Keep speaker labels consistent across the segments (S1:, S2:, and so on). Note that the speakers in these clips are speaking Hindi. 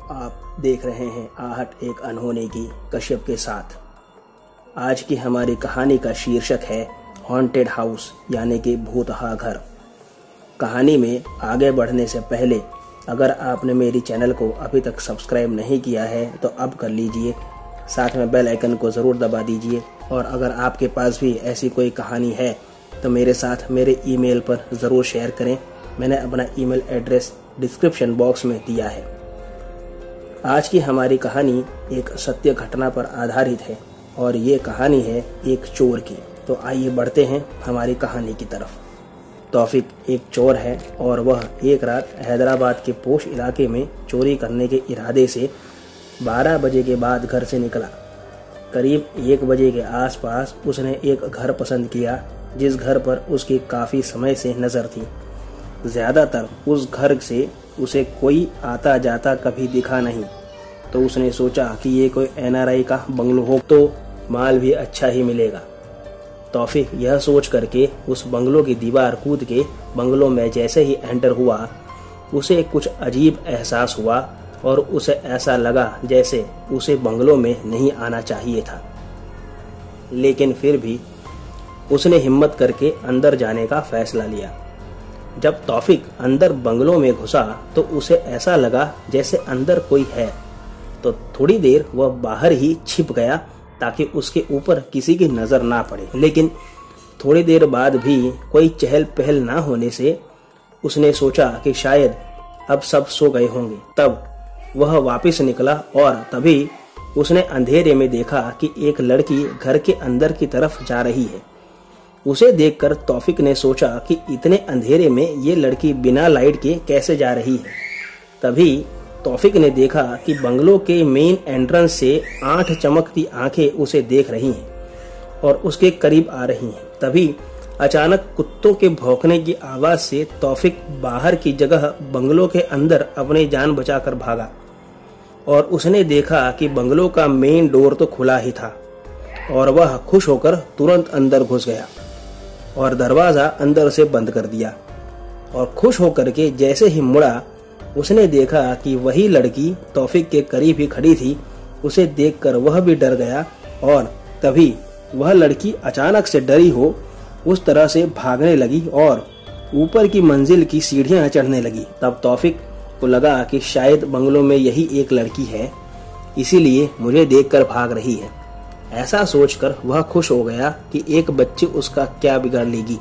S1: आप देख रहे हैं आहट एक अनहोनी की कश्यप के साथ। आज की हमारी कहानी का शीर्षक है हॉन्टेड हाउस यानी कि भूतहा घर। कहानी में आगे बढ़ने से पहले अगर आपने मेरी चैनल को अभी तक सब्सक्राइब नहीं किया है तो अब कर लीजिए, साथ में बेल आइकन को ज़रूर दबा दीजिए। और अगर आपके पास भी ऐसी कोई कहानी है तो मेरे साथ मेरे ईमेल पर ज़रूर शेयर करें। मैंने अपना ईमेल एड्रेस डिस्क्रिप्शन बॉक्स में दिया है। आज की हमारी कहानी एक सत्य घटना पर आधारित है और ये कहानी है एक चोर की। तो आइए बढ़ते हैं हमारी कहानी की तरफ। तौफिक एक चोर है और वह एक रात हैदराबाद के पोश इलाके में चोरी करने के इरादे से 12 बजे के बाद घर से निकला। करीब 1 बजे के आसपास उसने एक घर पसंद किया जिस घर पर उसकी काफ़ी समय से नज़र थी। ज़्यादातर उस घर से उसे कोई आता जाता कभी दिखा नहीं, तो उसने सोचा कि ये कोई NRI का बंगलो हो तो माल भी अच्छा ही मिलेगा। तौफिक यह सोच करके उस बंगलो की दीवार कूद के बंगलो में जैसे ही एंटर हुआ उसे कुछ अजीब एहसास हुआ और उसे ऐसा लगा जैसे उसे बंगलो में नहीं आना चाहिए था। लेकिन फिर भी उसने हिम्मत करके अंदर जाने का फैसला लिया। जब तौफिक अंदर बंगलो में घुसा तो उसे ऐसा लगा जैसे अंदर कोई है, तो थोड़ी देर वह बाहर ही छिप गया ताकि उसके ऊपर किसी की नज़र ना पड़े। लेकिन थोड़ी देर बाद भी कोई चहल पहल ना होने से उसने सोचा कि शायद अब सब सो गए होंगे। तब वह वापस निकला और तभी उसने अंधेरे में देखा कि एक लड़की घर के अंदर की तरफ जा रही है। उसे देखकर तौफिक ने सोचा कि इतने अंधेरे में ये लड़की बिना लाइट के कैसे जा रही है। तभी तौफिक ने देखा कि बंगलो के मेन एंट्रेंस से 8 चमकती आंखें उसे देख रही हैं और उसके करीब आ रही हैं। तभी अचानक कुत्तों के भौंकने की आवाज से तौफिक बाहर की जगह बंगलो के अंदर अपनी जान बचाकर भागा और उसने देखा कि बंगलो का मेन डोर तो खुला ही था और वह खुश होकर तुरंत अंदर घुस गया और दरवाजा अंदर से बंद कर दिया। और खुश होकर के जैसे ही मुड़ा उसने देखा कि वही लड़की तौफिक के करीब ही खड़ी थी। उसे देखकर वह भी डर गया और तभी वह लड़की अचानक से डरी हो उस तरह से भागने लगी और ऊपर की मंजिल की सीढ़ियां चढ़ने लगी। तब तौफिक को लगा कि शायद बंगलों में यही एक लड़की है, इसीलिए मुझे देखकर भाग रही है। ऐसा सोचकर वह खुश हो गया कि एक बच्ची उसका क्या बिगाड़ लेगी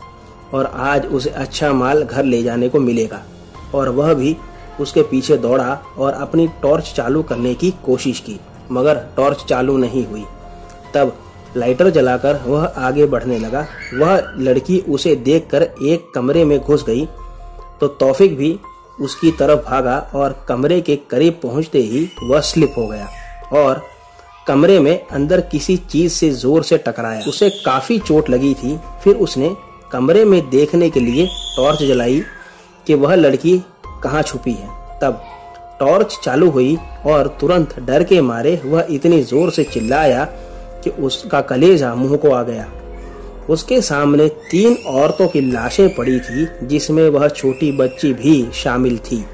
S1: और आज उसे अच्छा माल घर ले जाने को मिलेगा। और वह भी उसके पीछे दौड़ा और अपनी टॉर्च चालू करने की कोशिश की, मगर टॉर्च चालू नहीं हुई। तब लाइटर जलाकर वह आगे बढ़ने लगा। वह लड़की उसे देखकर एक कमरे में घुस गई तो तौफिक भी उसकी तरफ भागा और कमरे के करीब पहुंचते ही वह स्लिप हो गया और कमरे में अंदर किसी चीज से जोर से टकराया। उसे काफी चोट लगी थी। फिर उसने कमरे में देखने के लिए टॉर्च जलाई कि वह लड़की कहाँ छुपी है। तब टॉर्च चालू हुई और तुरंत डर के मारे वह इतनी जोर से चिल्लाया कि उसका कलेजा मुंह को आ गया। उसके सामने 3 औरतों की लाशें पड़ी थी जिसमें वह छोटी बच्ची भी शामिल थी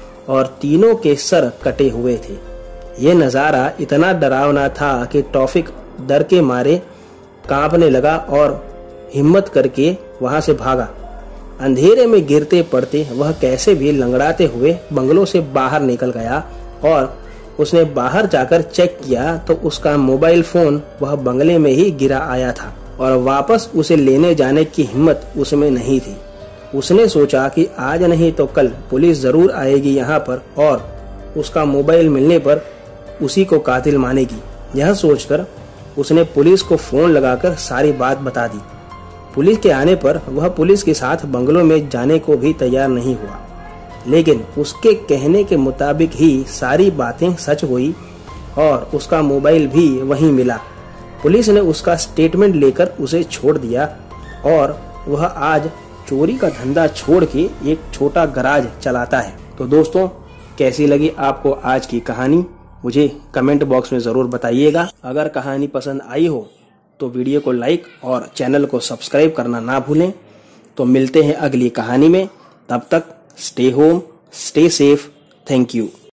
S1: और तीनों के सर कटे हुए थे। यह नज़ारा इतना डरावना था कि तौफिक डर के मारे कांपने लगा और हिम्मत करके वहां से भागा। अंधेरे में गिरते पड़ते वह कैसे भी लंगड़ाते हुए बंगलों से बाहर निकल गया और उसने बाहर जाकर चेक किया तो उसका मोबाइल फोन वह बंगले में ही गिरा आया था और वापस उसे लेने जाने की हिम्मत उसमें नहीं थी। उसने सोचा कि आज नहीं तो कल पुलिस जरूर आएगी यहाँ पर और उसका मोबाइल मिलने पर उसी को कातिल मानेगी। यह सोचकर उसने पुलिस को फोन लगाकर सारी बात बता दी। पुलिस के आने पर वह पुलिस के साथ बंगलों में जाने को भी तैयार नहीं हुआ, लेकिन उसके कहने के मुताबिक ही सारी बातें सच हुई और उसका मोबाइल भी वहीं मिला। पुलिस ने उसका स्टेटमेंट लेकर उसे छोड़ दिया और वह आज चोरी का धंधा छोड़ के एक छोटा गराज चलाता है। तो दोस्तों, कैसी लगी आपको आज की कहानी मुझे कमेंट बॉक्स में ज़रूर बताइएगा। अगर कहानी पसंद आई हो तो वीडियो को लाइक और चैनल को सब्सक्राइब करना ना भूलें। तो मिलते हैं अगली कहानी में, तब तक stay home, stay safe, thank you.